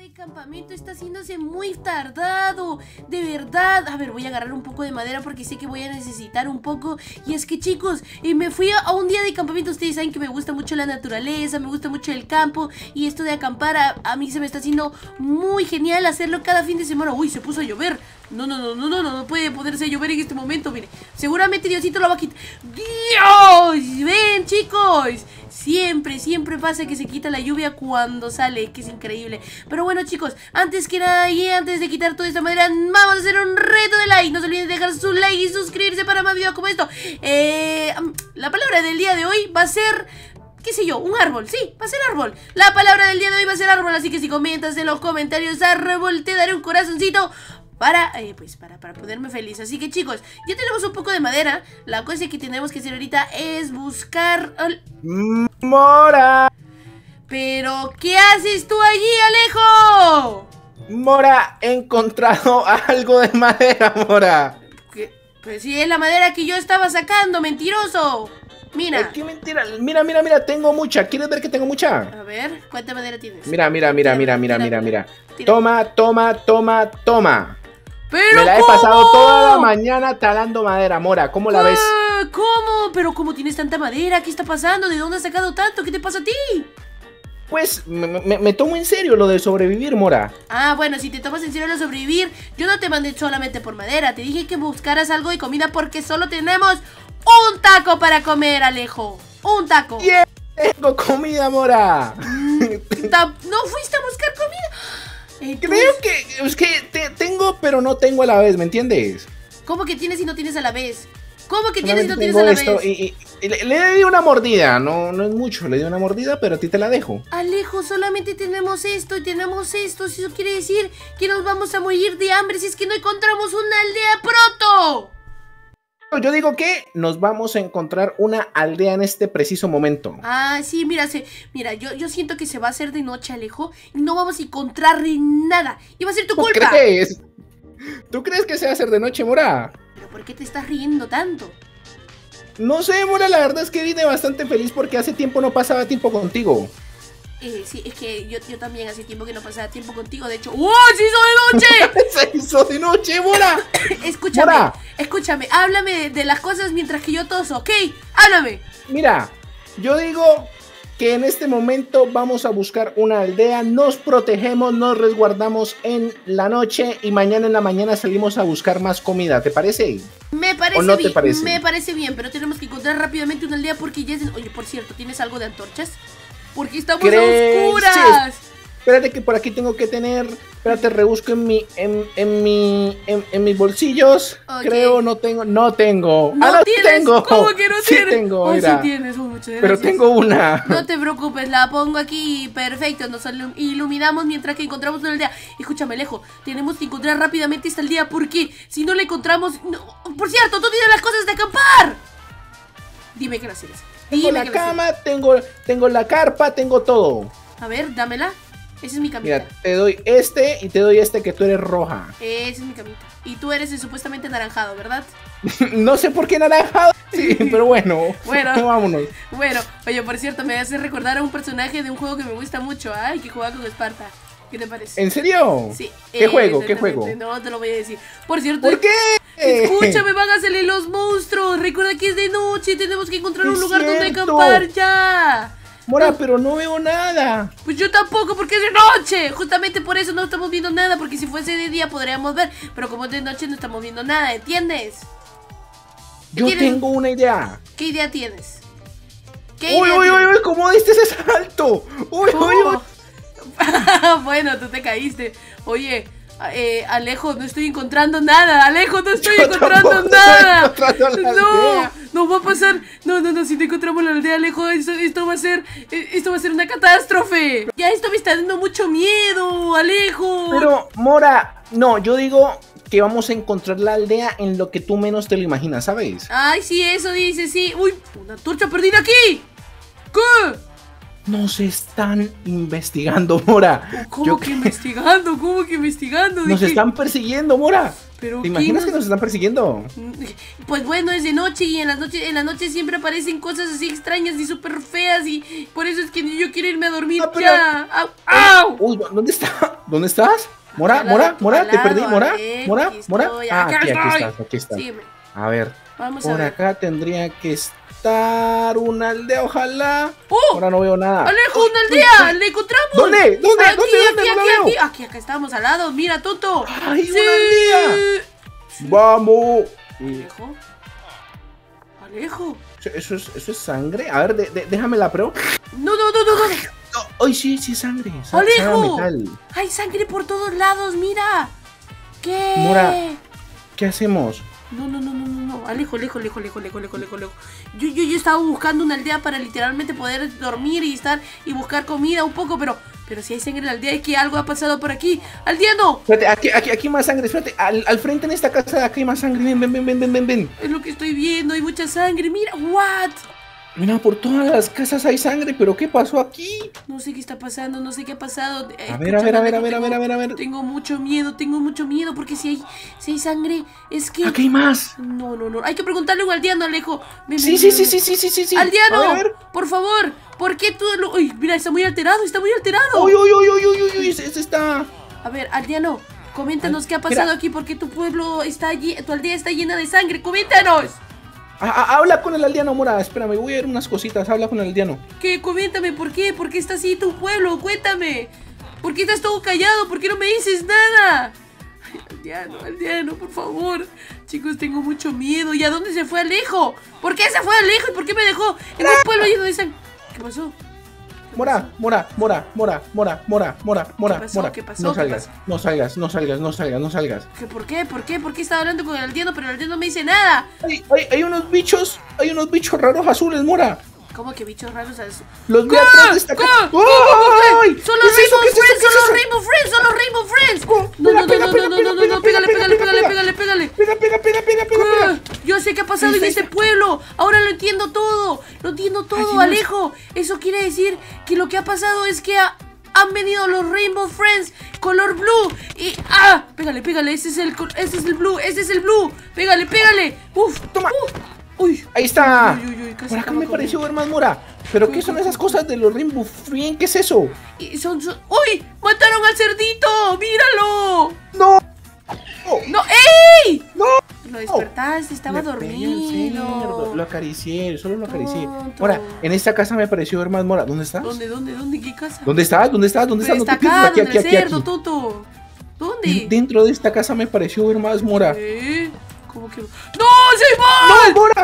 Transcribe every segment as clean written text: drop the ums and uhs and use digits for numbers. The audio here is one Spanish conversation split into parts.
Este campamento está haciéndose muy tardado, de verdad. A ver, voy a agarrar un poco de madera porque sé que voy a necesitar un poco. Y es que, chicos, me fui a un día de campamento. Ustedes saben que me gusta mucho la naturaleza, me gusta mucho el campo. Y esto de acampar a mí se me está haciendo muy genial hacerlo cada fin de semana. Uy, se puso a llover. No puede poderse llover en este momento, mire. Seguramente Diosito lo va a quitar. ¡Dios! ¡Ven, chicos! Siempre pasa que se quita la lluvia cuando sale, que es increíble. Pero bueno, chicos, antes que nada y antes de quitar toda esta madera, vamos a hacer un reto de like. No se olviden de dejar su like y suscribirse para más videos como esto. La palabra del día de hoy va a ser... ¿qué sé yo? Un árbol, sí, va a ser árbol. La palabra del día de hoy va a ser árbol. Así que si comentas en los comentarios árbol, te daré un corazoncito para ponerme feliz. Así que, chicos, ya tenemos un poco de madera. La cosa que tenemos que hacer ahorita es buscar... ¡Mora! ¿Pero qué haces tú allí, Alejo? Mora, he encontrado algo de madera, Mora. ¿Qué? Pues sí, es la madera que yo estaba sacando, mentiroso. Mira. ¿Qué mentira? Mira, tengo mucha. ¿Quieres ver que tengo mucha? A ver, ¿cuánta madera tienes? Mira. Toma. ¿Pero me la he cómo? pasado toda la mañana talando madera, Mora. ¿Cómo la ves? ¿Cómo? ¿Pero cómo tienes tanta madera? ¿Qué está pasando? ¿De dónde has sacado tanto? ¿Qué te pasa a ti? Pues me tomo en serio lo de sobrevivir, Mora. Ah, bueno, si te tomas en serio lo de sobrevivir, yo no te mandé solamente por madera. Te dije que buscaras algo de comida porque solo tenemos un taco para comer, Alejo. Un taco. Yeah, tengo comida, Mora. ¿No fuiste a buscar comida? Entonces... creo que es que tengo, pero no tengo a la vez, ¿me entiendes? ¿Cómo que tienes y no tienes a la vez? ¿Cómo que tienes y no tienes a la vez? Y le di una mordida, no es mucho, le di una mordida, pero a ti te la dejo. Alejo, solamente tenemos esto y tenemos esto. Eso quiere decir que nos vamos a morir de hambre si es que no encontramos una aldea pronto. Yo digo que nos vamos a encontrar una aldea en este preciso momento. Ah, sí, mira, yo siento que se va a hacer de noche, Alejo, y no vamos a encontrar nada. Y va a ser tu culpa. ¿Tú crees que se va a hacer de noche, Mora? ¿Pero por qué te estás riendo tanto? No sé, Mora, la verdad es que vine bastante feliz porque hace tiempo no pasaba tiempo contigo. Sí, es que yo también hace tiempo que no pasaba tiempo contigo. De hecho, ¡oh! ¡Se hizo de noche! ¡Se hizo de noche, Mora! Escúchame, háblame de las cosas mientras que yo toso, ¿ok? Háblame. Mira, yo digo que en este momento vamos a buscar una aldea, nos protegemos, nos resguardamos en la noche y mañana en la mañana salimos a buscar más comida, ¿te parece? Me parece ¿O no bien, te parece? Me parece bien, pero tenemos que encontrar rápidamente una aldea porque ya es... Oye, por cierto, ¿tienes algo de antorchas? Porque estamos a oscuras. Sí, espérate que por aquí tengo que tener... Espérate, rebusco en mis bolsillos. Okay. Creo no tengo. ¿No tengo. tienes? ¿Cómo que no sí tienes? Tengo, mira. Sí tienes, muchas gracias. Pero tengo una. No te preocupes, la pongo aquí. Perfecto, nos iluminamos mientras que encontramos una aldea. Escúchame, Alejo, tenemos que encontrar rápidamente esta aldea porque si no la encontramos... No. Por cierto, tú tienes las cosas de acampar. Dime que las tienes. Tengo la cama, tengo la carpa, tengo todo. A ver, dámela. Esa es mi camita. Mira, te doy este y te doy este que tú eres roja. Esa es mi camita. Y tú eres supuestamente anaranjado, ¿verdad? No sé por qué anaranjado. Sí, pero bueno. Vámonos. Bueno, oye, por cierto, me hace recordar a un personaje de un juego que me gusta mucho. Ay, que juega con Esparta. ¿Qué te parece? ¿En serio? Sí. ¿Qué juego? ¿Qué juego? No, te lo voy a decir. Por cierto. ¿Por qué? Escúchame, van a salir los monstruos. Recuerda que es de noche. Tenemos que encontrar un lugar donde acampar ya. Mora, pero no veo nada. Pues yo tampoco, porque es de noche. Justamente por eso no estamos viendo nada. Porque si fuese de día podríamos ver. Pero como es de noche no estamos viendo nada, ¿entiendes? Yo tengo una idea. ¿Qué idea tienes? Uy, ¿cómo diste ese salto? Uy. Bueno, tú te caíste. Oye, Alejo, no estoy encontrando nada. Alejo, no estoy encontrando nada. No va a pasar. No, si no encontramos la aldea, Alejo, esto va a ser una catástrofe. Ya esto me está dando mucho miedo, Alejo. Pero, Mora, no, yo digo que vamos a encontrar la aldea en lo que tú menos te lo imaginas, ¿sabes? Ay, sí, eso dice, sí. Uy, una antorcha perdida aquí. ¿Qué? Nos están investigando, Mora. ¿Cómo que investigando? Nos están persiguiendo, Mora. Pero ¿Te imaginas que nos están persiguiendo? Pues bueno, es de noche y en la noche siempre aparecen cosas así extrañas y súper feas y por eso es que yo quiero irme a dormir ya. ¡Au! ¡Au! Uy, ¿dónde está? ¿Dónde estás? Mora, te perdí, Mora. Aquí estás. Sí, a ver, vamos por a ver. acá tendría que estar una aldea, ojalá. ¡Oh! Ahora no veo nada. ¡Alejo, una aldea! ¡Le encontramos! ¿Dónde? ¿Dónde? Aquí, acá estamos al lado, mira, Toto. ¡Ay, una aldea! ¡Vamos! Alejo. ¿Eso es sangre? A ver, déjame la prueba. No. ¡Ay, sí, es sangre! ¡Alejo! Metal. Hay sangre por todos lados, mira. ¿Qué? Mora, ¿qué hacemos? No. Alejo. Yo estaba buscando una aldea para literalmente poder dormir y estar y buscar comida un poco, pero si hay sangre en la aldea es que algo ha pasado por aquí. ¡Aldeano! Espérate, aquí más sangre, espérate. Al frente en esta casa de acá hay más sangre. Ven. Es lo que estoy viendo, hay mucha sangre. Mira, what? Mira, por todas las casas hay sangre, pero ¿qué pasó aquí? No sé qué está pasando, no sé qué ha pasado. A ver. Tengo mucho miedo porque si hay sangre, es que... Aquí hay más. No. Hay que preguntarle a un aldeano, Alejo. Ven. Sí. Aldeano, A ver. por favor, ¿por qué tú... Uy, mira, está muy alterado. Uy, ese está... A ver, aldeano, coméntanos qué ha pasado aquí, porque tu pueblo está allí, tu aldea está llena de sangre. ¡Coméntanos! Habla con el aldeano, Mora. Espérame, voy a ver unas cositas. Habla con el aldeano. ¿Qué? Coméntame, ¿por qué? ¿Por qué está así tu pueblo? Cuéntame. ¿Por qué estás todo callado? ¿Por qué no me dices nada? Ay, aldeano, por favor. Chicos, tengo mucho miedo. ¿Y a dónde se fue Alejo? ¿Por qué se fue Alejo? ¿Y por qué me dejó en un pueblo lleno de sangre? ¿Qué pasó? Mora. ¿Qué pasó? No salgas. ¿Por qué? ¿Por qué estaba hablando con el aldeano, pero el aldeano no me dice nada? Hay unos bichos raros azules, Mora. ¿Cómo que bichos raros? Los vi atrás de esta casa. ¡Ay! ¡Son los Rainbow Friends! No, pégale. Pega. Yo sé qué ha pasado en este pueblo. Ahora lo entiendo todo, Alejo. Eso quiere decir que lo que ha pasado es que han venido los Rainbow Friends color blue y pégale, ese es el blue. Pégale. Toma. Uy, ahí está. Casi Por acá acabo me con pareció ver más, Mora. ¿Pero qué son esas cosas de los Rainbow Friends? ¿Qué es eso? ¡Uy! ¡Mataron al cerdito! ¡Míralo! ¡No! ¡Ey! ¡No! Lo despertaste, estaba dormido. Lo acaricié, solo lo acaricié. Tonto. Mora, en esta casa me pareció ver más, Mora. ¿Dónde estás? ¿Dónde? ¿Qué casa? ¿Dónde estás? Pero está acá, Aquí, donde el cerdo, aquí. Toto. ¿Dónde? Dentro de esta casa me pareció ver más, Mora. ¿Cómo que? ¡No, se va! ¡No, Mora!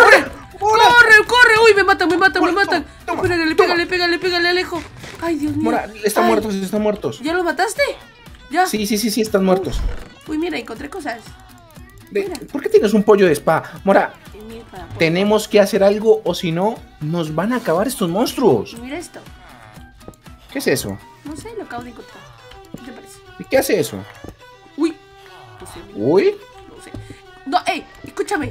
¡Corre! ¡Uy, me matan! Toma. Pégale, Alejo. ¡Ay, Dios mío! Mora, están muertos. ¿Ya lo mataste? ¿Ya? Sí, están muertos. Uy, mira, encontré cosas. ¿Por qué tienes un pollo de spa? Mora, Mira, tenemos que hacer algo o si no, nos van a acabar estos monstruos. Mira esto. ¿Qué es eso? No sé, lo acabo de encontrar. ¿Qué te parece? ¿Y qué hace eso? Uy. No sé. Uy. No sé. No, escúchame.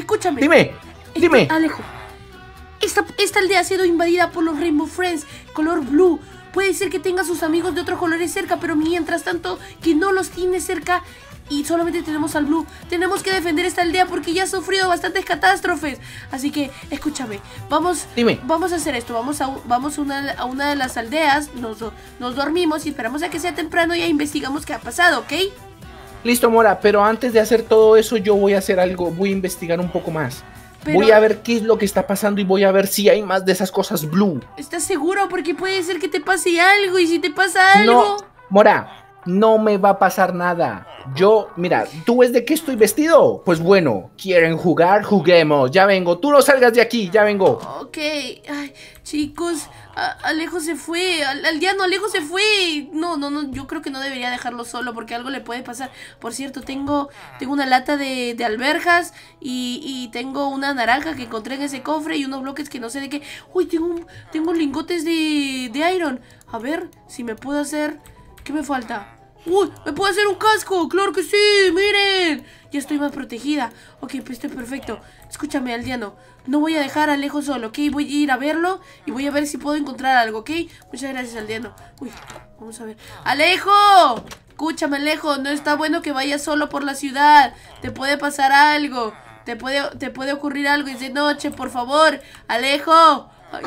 Dime. Alejo. Esta aldea ha sido invadida por los Rainbow Friends, color blue. Puede ser que tenga sus amigos de otros colores cerca, pero mientras tanto, que no los tiene cerca y solamente tenemos al blue. Tenemos que defender esta aldea porque ya ha sufrido bastantes catástrofes. Así que, escúchame, vamos a hacer esto. Vamos a una de las aldeas, nos dormimos y esperamos a que sea temprano y ya investigamos qué ha pasado, ¿ok? Listo, Mora, pero antes de hacer todo eso yo voy a hacer algo, voy a investigar un poco más. Pero... voy a ver qué es lo que está pasando y voy a ver si hay más de esas cosas blue. ¿Estás seguro? Porque puede ser que te pase algo y si te pasa algo... No, Mora, no me va a pasar nada. Mira, ¿tú ves de qué estoy vestido? Pues bueno, ¿quieren jugar? Juguemos, ya vengo. Tú no salgas de aquí, ya vengo. Ok, ay, chicos, Alejo se fue, Aldeano, Alejo se fue. No, yo creo que no debería dejarlo solo porque algo le puede pasar. Por cierto, tengo una lata de alberjas y tengo una naranja que encontré en ese cofre y unos bloques que no sé de qué. Uy, tengo lingotes de iron. A ver si me puedo hacer... ¿Qué me falta? ¡Uy! ¡Me puedo hacer un casco! ¡Claro que sí! ¡Miren! Ya estoy más protegida. Ok, pues estoy perfecto. Escúchame, aldeano. No voy a dejar a Alejo solo, ¿ok? Voy a ir a verlo y voy a ver si puedo encontrar algo, ¿ok? Muchas gracias, aldeano. Uy, vamos a ver. ¡Alejo! Escúchame, Alejo, no está bueno que vayas solo por la ciudad. Te puede pasar algo. Te puede ocurrir algo. Es de noche, por favor. Alejo. Ay,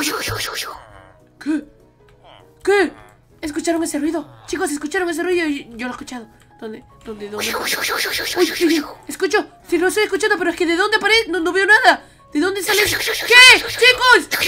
¿Qué? ¿Qué? ¿Escucharon ese ruido? Chicos, ¿escucharon ese ruido? Yo lo he escuchado. ¿Dónde? Uy, escucho. Sí, lo estoy escuchando, pero es que ¿de dónde aparece? No veo nada. ¿De dónde sale? ¿Qué? ¡Chicos!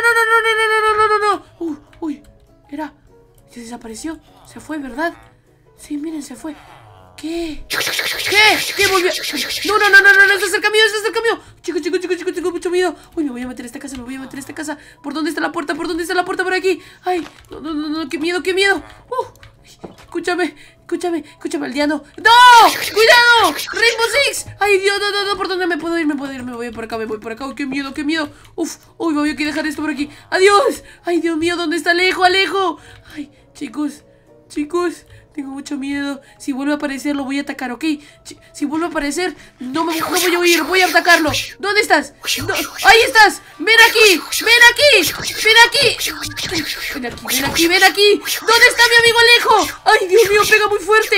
No. Uy. Era. Se desapareció. Se fue, ¿verdad? Sí, miren, se fue. ¿Qué? ¿Qué volvió? No, ese es el camino, Chicos, tengo mucho miedo. Uy, me voy a meter a esta casa, ¿Por dónde está la puerta? Por aquí. Ay, no, qué miedo. Escúchame, aldeano. ¡No! ¡Cuidado! ¡Rainbow Six! ¡Ay, Dios! No, ¿por dónde me puedo ir? Me voy por acá. Uy, qué miedo. Uf, uy, voy a dejar esto por aquí. ¡Adiós! ¡Ay, Dios mío! ¿Dónde está Alejo? Ay, chicos, tengo mucho miedo. Si vuelve a aparecer, lo voy a atacar, ¿ok? Si vuelve a aparecer, no voy a huir, voy a atacarlo. ¿Dónde estás? No, ¡ahí estás! ¡Ven aquí! ¡Ven aquí! ¿Dónde está mi amigo Alejo? ¡Ay, Dios mío! ¡Pega muy fuerte!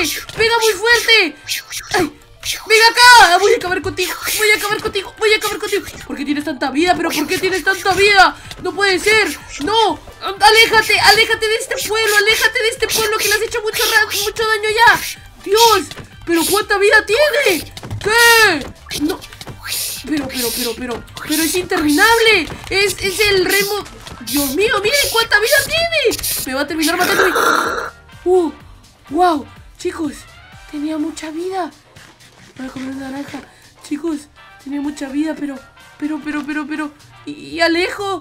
¡Ay! ¡Ven acá! Voy a acabar contigo. ¿Por qué tienes tanta vida? ¿Pero por qué tienes tanta vida? ¡No puede ser! ¡No! ¡Aléjate de este pueblo! Que le has hecho mucho daño ya. ¡Dios! ¿Pero cuánta vida tiene? ¿Qué? No. Pero es interminable. Es el remo. Dios mío, miren cuánta vida tiene. Me va a terminar matando. Wow, chicos, tenía mucha vida. Voy a comer una naranja. Chicos, tenía mucha vida, pero. Y Alejo.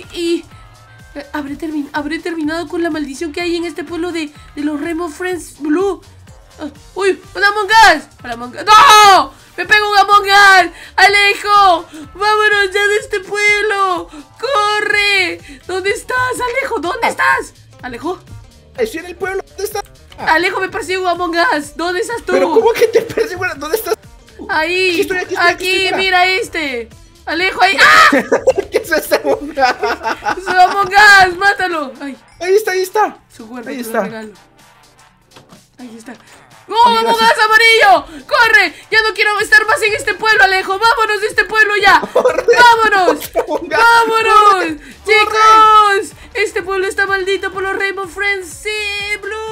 Habré terminado con la maldición que hay en este pueblo de los Rainbow Friends Blue. ¡Uy! ¡Un Among Us! ¡No! ¡Me pego un Among Us! ¡Alejo! ¡Vámonos ya de este pueblo! ¡Corre! ¿Dónde estás, Alejo? ¿Dónde estás? ¿Alejo? Estoy en el pueblo. ¿Dónde estás? Alejo, me persigue un Among Us. ¿Dónde estás tú? ¿Pero cómo que te persigue? ¿Dónde estás? Ahí. Aquí, mira este. Alejo, ahí. ¡Ah! ¿Qué es ese Among Us? ¡Su Among Us! ¡Mátalo! Ay. Ahí está. Su cuerpo, ahí está. Ahí está. ¡Oh, Among Us amarillo! ¡Corre! Ya no quiero estar más en este pueblo, Alejo. ¡Vámonos de este pueblo ya! ¡Vámonos! ¡Vámonos! ¡Chicos! Este pueblo está maldito por los Rainbow Friends. ¡Sí, Blue!